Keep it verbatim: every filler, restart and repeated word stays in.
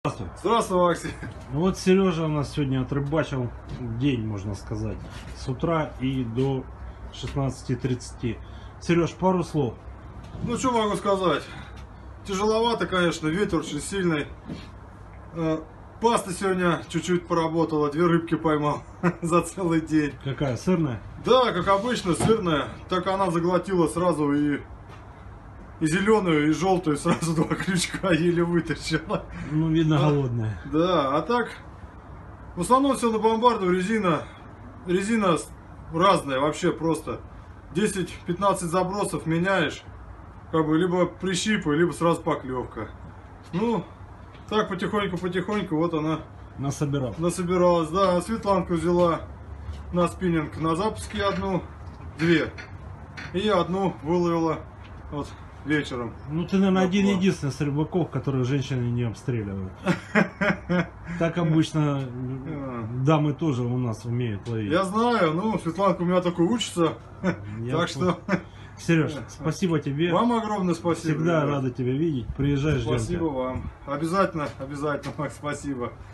Здравствуй. Здравствуй, Максим. Ну вот Сережа у нас сегодня отрыбачил день, можно сказать, с утра и до шестнадцати тридцати. Сереж, пару слов. Ну, что могу сказать? Тяжеловато, конечно, ветер очень сильный. Э, Паста сегодня чуть-чуть поработала, две рыбки поймал за целый день. Какая, сырная? Да, как обычно, сырная. Так она заглотила сразу и, и зеленую, и желтую, сразу два крючка еле вытащила. Ну, видно, А, голодная. Да, а так, в основном все на бомбарду, резина. Резина разная, вообще просто. десять-пятнадцать забросов меняешь, как бы либо прищипы, либо сразу поклевка. Ну, так потихоньку-потихоньку, вот она Насобирал. насобиралась. Да, Светланку взяла на спиннинг на запуске одну, две. И одну выловила вот вечером. Ну, ты, наверное, Да, один класс. единственный с рыбаков, которых женщины не обстреливают. Так обычно дамы тоже у нас умеют ловить. Я знаю, ну, Светланка у меня только учится. Я Так что Сереж, спасибо тебе. вам огромное спасибо. Всегда ребят. рады тебя видеть. Приезжай, ждем Спасибо тебя. вам. Обязательно, обязательно, Макс, спасибо.